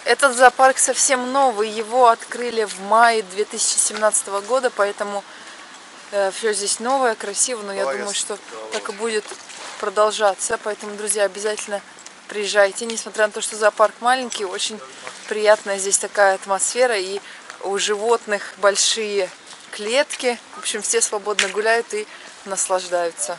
Этот зоопарк совсем новый, его открыли в мае 2017 года, поэтому все здесь новое, красиво, но я думаю, что так и будет продолжаться. Поэтому, друзья, обязательно приезжайте, несмотря на то, что зоопарк маленький, очень приятная здесь такая атмосфера, и у животных большие клетки. В общем, все свободно гуляют и наслаждаются.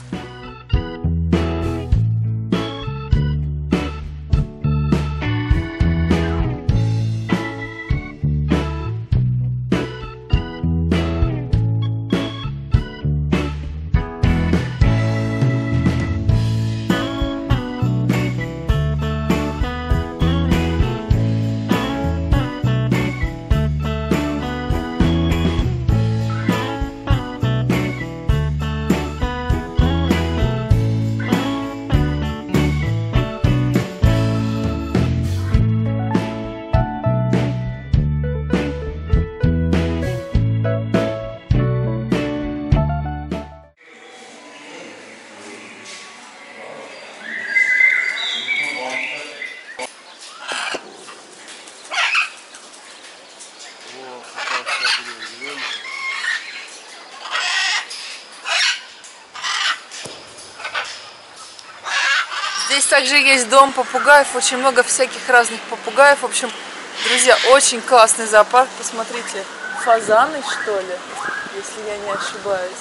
Здесь также есть дом попугаев, очень много всяких разных попугаев. В общем, друзья, очень классный зоопарк. Посмотрите, фазаны, что ли, если я не ошибаюсь.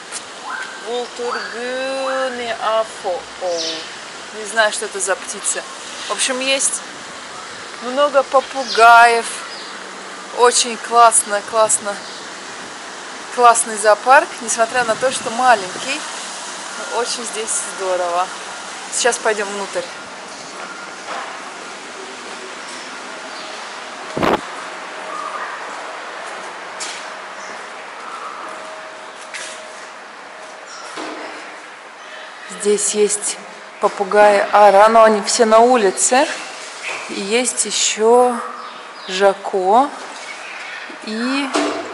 Вултургюни афо. Не знаю, что это за птица. В общем, есть много попугаев. Очень классно. Классный зоопарк, несмотря на то, что маленький. Очень здесь здорово. Сейчас пойдем внутрь. Здесь есть попугаи Ара, но они все на улице. И есть еще Жако. И,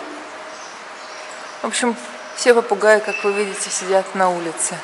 в общем, все попугаи, как вы видите, сидят на улице.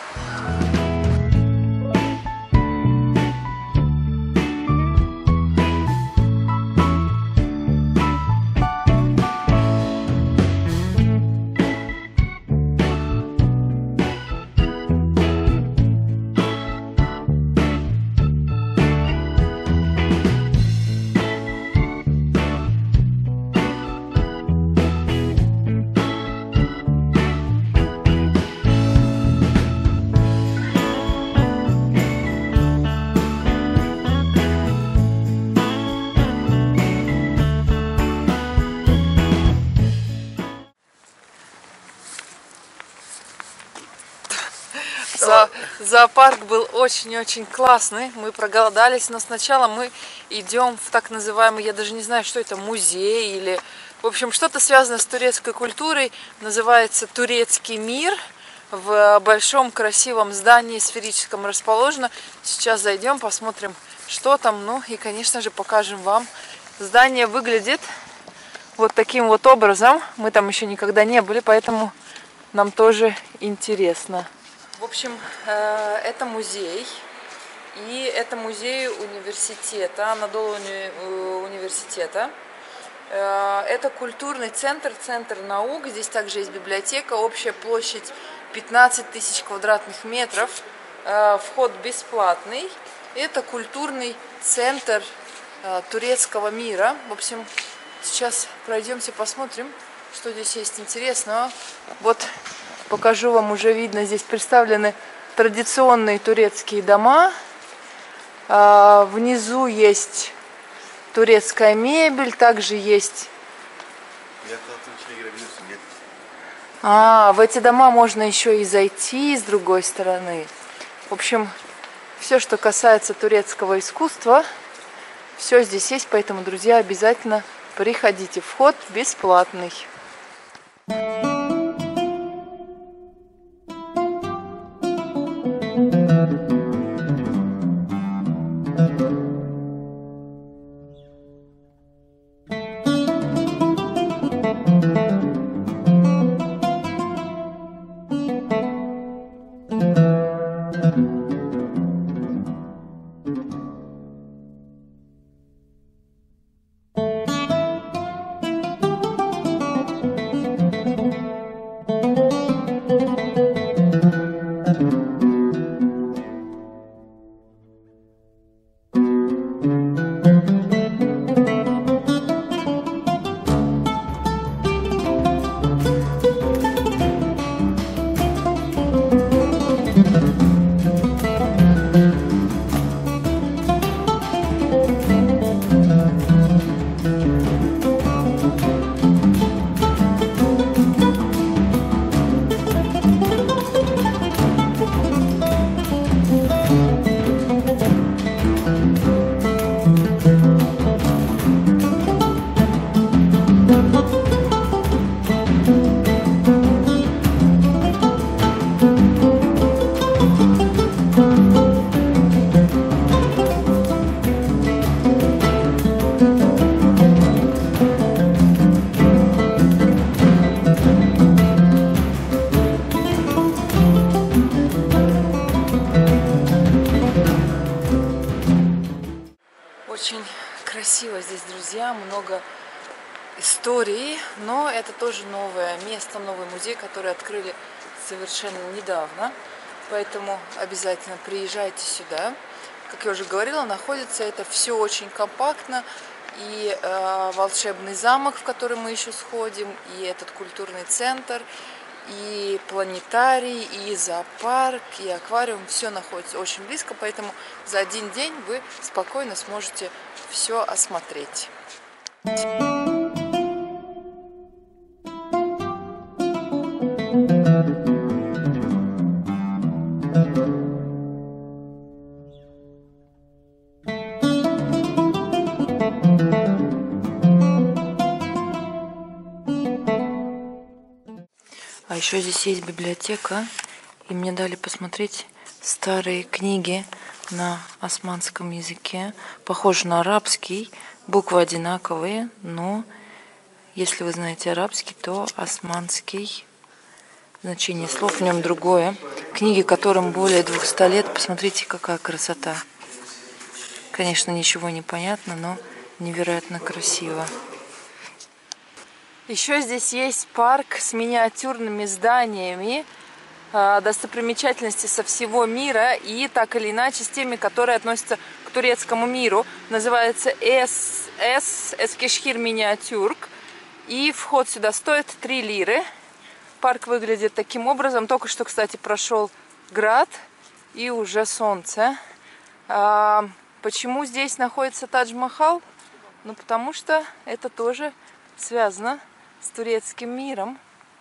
Зоопарк был очень-очень классный, мы проголодались, но сначала мы идем в так называемый, я даже не знаю, что это, музей или, в общем, что-то связанное с турецкой культурой, называется «Турецкий мир», в большом красивом здании сферическом расположено. Сейчас зайдем, посмотрим, что там, ну и, конечно же, покажем вам. Здание выглядит вот таким вот образом, мы там еще никогда не были, поэтому нам тоже интересно. В общем, это музей, и это музей университета, Анадолу университета. Это культурный центр, центр наук. Здесь также есть библиотека, общая площадь 15 тысяч квадратных метров, вход бесплатный. Это культурный центр турецкого мира. В общем, сейчас пройдемся, посмотрим, что здесь есть интересного. Вот. Покажу вам, уже видно, здесь представлены традиционные турецкие дома. Внизу есть турецкая мебель, также есть... в эти дома можно еще и зайти с другой стороны. В общем, все, что касается турецкого искусства, все здесь есть, поэтому, друзья, обязательно приходите. Вход бесплатный. Очень красиво здесь, друзья, много истории, но это тоже новое место, новый музей, который открыли совершенно недавно, поэтому обязательно приезжайте сюда. Как я уже говорила, находится это все очень компактно, и волшебный замок, в который мы еще сходим, и этот культурный центр, и планетарий, и зоопарк, и аквариум, все находится очень близко, поэтому за один день вы спокойно сможете все осмотреть. А еще здесь есть библиотека, и мне дали посмотреть старые книги на османском языке. Похоже на арабский, буквы одинаковые, но если вы знаете арабский, то османский, значение слов в нем другое. Книги, которым более 200 лет, посмотрите, какая красота. Конечно, ничего не понятно, но невероятно красиво. Еще здесь есть парк с миниатюрными зданиями, достопримечательности со всего мира и так или иначе с теми, которые относятся к турецкому миру. Называется Эскишхир Миниатюрк. И вход сюда стоит 3 лиры. Парк выглядит таким образом. Только что, кстати, прошел град и уже солнце. Почему здесь находится Тадж-Махал? Ну, потому что это тоже связано с турецким миром.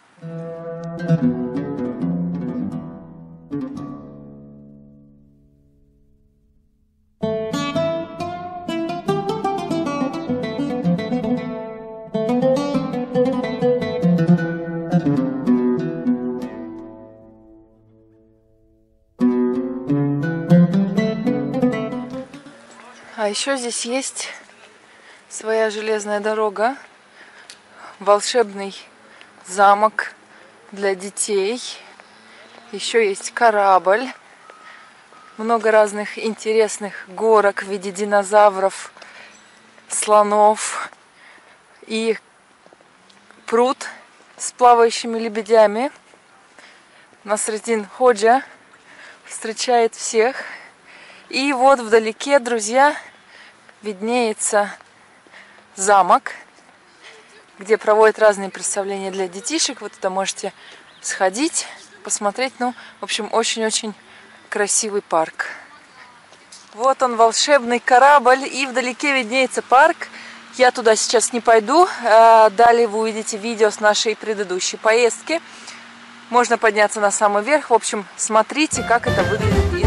А еще здесь есть своя железная дорога, волшебный замок для детей. Еще есть корабль, много разных интересных горок в виде динозавров, слонов и пруд с плавающими лебедями. Насреддин Ходжа встречает всех. И вот вдалеке, друзья, виднеется замок, где проводят разные представления для детишек. Вот туда можете сходить, посмотреть. Ну, в общем, очень-очень красивый парк. Вот он, волшебный корабль, и вдалеке виднеется парк. Я туда сейчас не пойду. Далее вы увидите видео с нашей предыдущей поездки. Можно подняться на самый верх. В общем, смотрите, как это выглядит изнутри.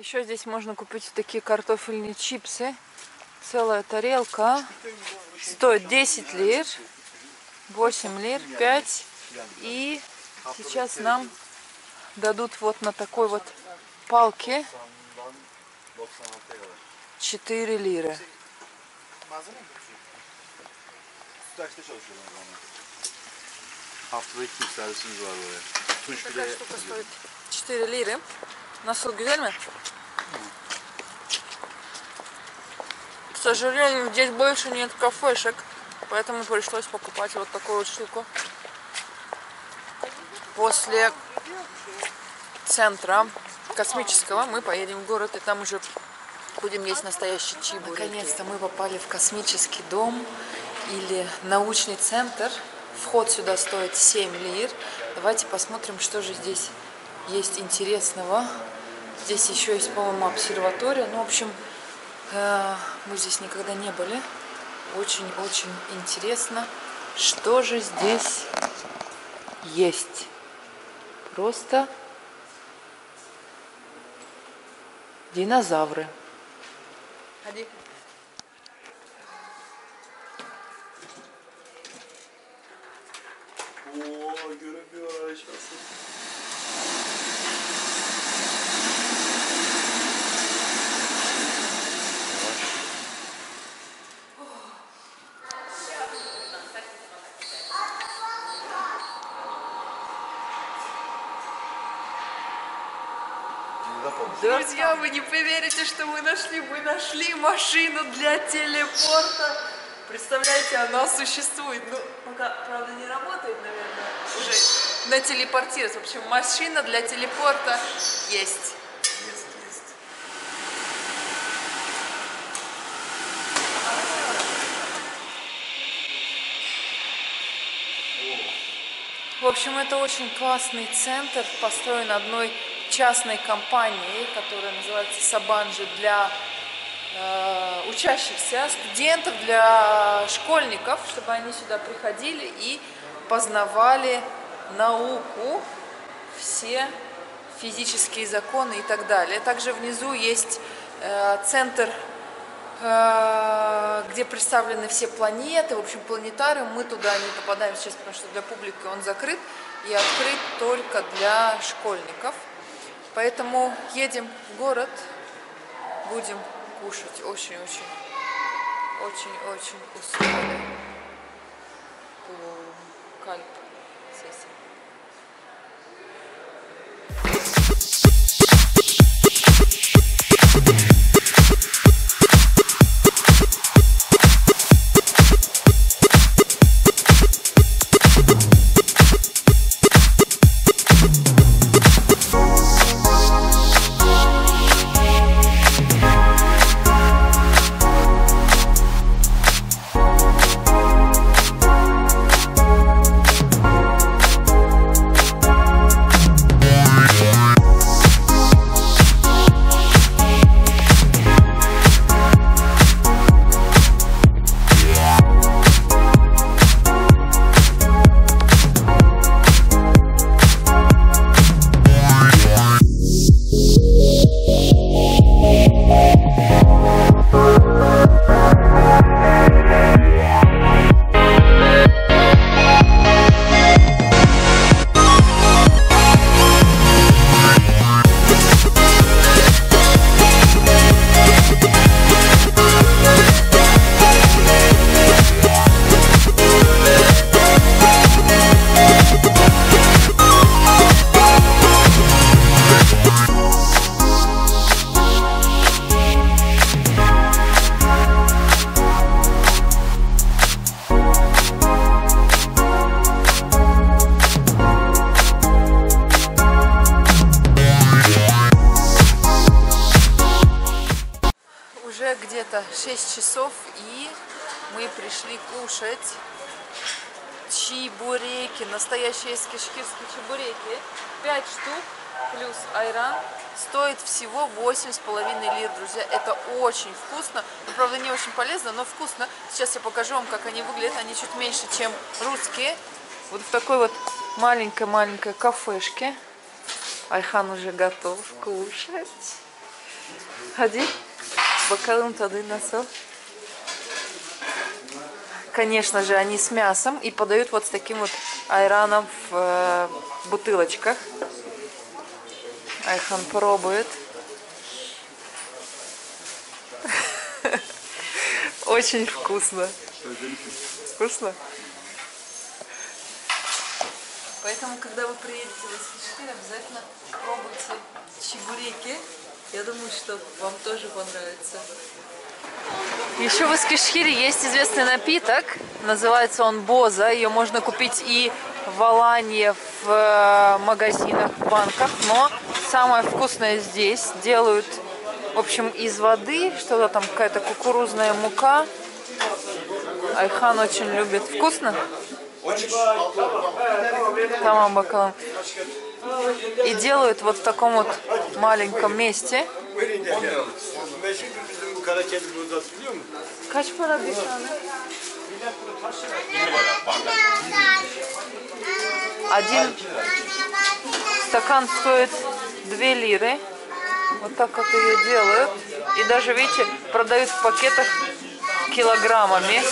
Еще здесь можно купить такие картофельные чипсы. Целая тарелка. Стоит 10 лир, 8 лир, 5. И сейчас нам дадут вот на такой вот палке 4 лиры. Такая штука стоит 4 лиры. Nasıl, güzel mi? К сожалению, здесь больше нет кафешек, поэтому пришлось покупать вот такую вот штуку. После центра космического мы поедем в город, и там уже будем есть настоящий чебуреки. Наконец-то мы попали в космический дом или научный центр. Вход сюда стоит 7 лир. Давайте посмотрим, что же здесь есть интересного. Здесь еще есть, по-моему, обсерватория. Ну, в общем, мы здесь никогда не были. Очень-очень интересно, что же здесь есть. Просто динозавры. Ходи. О, göremiyor aşağısı. Друзья, вы не поверите, что мы нашли. Мы нашли машину для телепорта. Представляете, она существует. Ну, пока, правда, не работает, наверное, уже на телепортироваться. В общем, машина для телепорта есть. Есть. В общем, это очень классный центр, построен одной частной компанией, которая называется Сабанджи, для учащихся, студентов, для школьников, чтобы они сюда приходили и познавали науку, все физические законы и так далее. Также внизу есть центр, где представлены все планеты, в общем, планетариум. Мы туда не попадаем сейчас, потому что для публики он закрыт и открыт только для школьников. Поэтому едем в город, будем кушать. Очень-очень устали. Кальп. Где-то 6 часов, и мы пришли кушать чебуреки, настоящие эскишкирские чебуреки. 5 штук плюс айран стоит всего 8,5 лир, друзья. Это очень вкусно, но, правда, не очень полезно, но вкусно. Сейчас я покажу вам, как они выглядят. Они чуть меньше, чем русские. Вот в такой вот маленькой кафешке. Айхан уже готов кушать. Hadi. Bakalım tadı nasıl. Конечно же, они с мясом и подают вот с таким вот айраном в бутылочках. Айхан пробует. Очень вкусно. Вкусно? Поэтому, когда вы приедете в Эскишехир, обязательно пробуйте чебуреки. Я думаю, что вам тоже понравится. Еще в Эскишехире есть известный напиток. Называется он боза. Ее можно купить и в Аланье, в магазинах, в банках. Но самое вкусное здесь. Делают, в общем, из воды. Что-то там, какая-то кукурузная мука. Айхан очень любит. Вкусно? Tamam bakalım. И делают вот в таком вот маленьком месте. Kaç para bir tane? Один стакан стоит 2 лиры. Вот так вот ее делают. И даже, видите, продают в пакетах килограммами.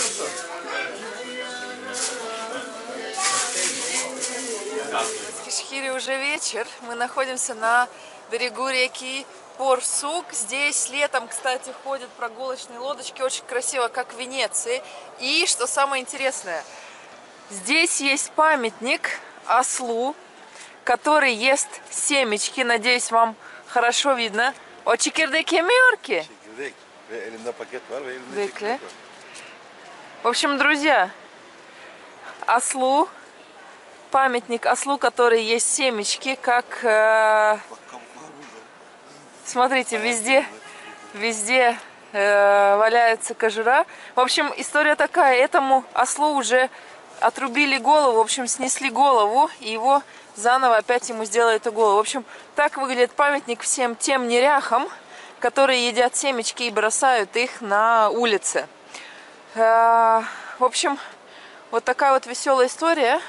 В Эскишехире уже вечер. Мы находимся на берегу реки Порсук. Здесь летом, кстати, ходят прогулочные лодочки. Очень красиво, как в Венеции. И, что самое интересное, здесь есть памятник ослу, который ест семечки. Надеюсь, вам хорошо видно. O çekirdek yemiyor ki. Çekirdek ve elimde paket var ve elimde Bekle. çekirdek var. В общем, друзья, ослу, памятник ослу, который ест семечки, как... Bak kabuklar burada. Смотрите, везде валяется кожура. В общем, история такая. Этому ослу уже отрубили голову, в общем, снесли голову, и его заново опять ему сделали эту голову. В общем, так выглядит памятник всем тем неряхам, которые едят семечки и бросают их на улице. В общем, вот такая вот веселая история.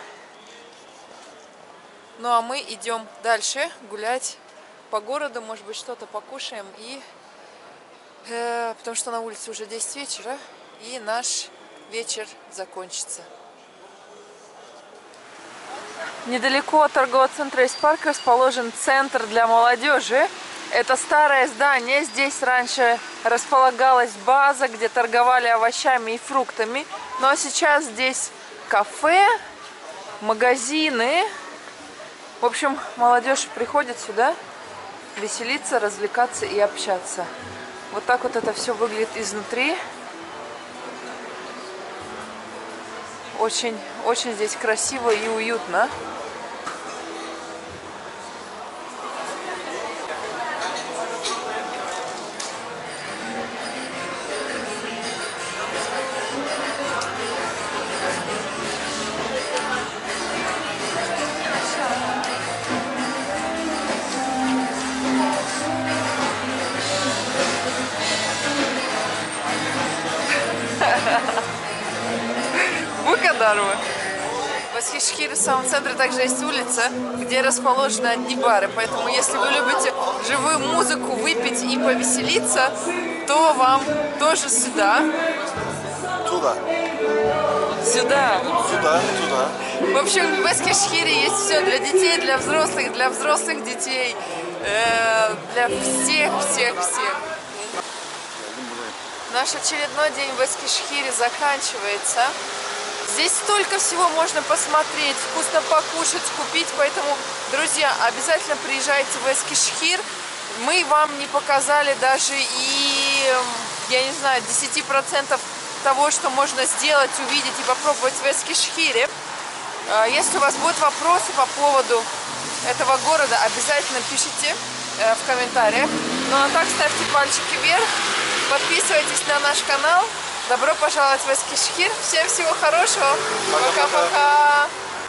Ну а мы идем дальше гулять по городу, может быть, что-то покушаем, и потому что на улице уже 10 вечера, и наш вечер закончится. Недалеко от торгового центра Испарк расположен центр для молодежи. Это старое здание. Здесь раньше располагалась база, где торговали овощами и фруктами. Но сейчас здесь кафе, магазины. В общем, молодежь приходит сюда веселиться, развлекаться и общаться. Вот так вот это все выглядит изнутри. Очень, очень здесь красиво и уютно. Здорово. В Эскишехире в самом центре также есть улица, где расположены одни бары. Поэтому, если вы любите живую музыку, выпить и повеселиться, то вам тоже сюда. Туда. Сюда. Туда, туда. В общем, в Эскишехире есть все для детей, для взрослых детей, для всех. Наш очередной день в Эскишехире заканчивается. Здесь столько всего можно посмотреть, вкусно покушать, купить. Поэтому, друзья, обязательно приезжайте в Эскишехир. Мы вам не показали даже и, я не знаю, 10% того, что можно сделать, увидеть и попробовать в Эскишехире. Если у вас будут вопросы по поводу этого города, обязательно пишите в комментариях. Ну а так, ставьте пальчики вверх, подписывайтесь на наш канал. Добро пожаловать в Эскишехир. Всем всего хорошего. Пока-пока.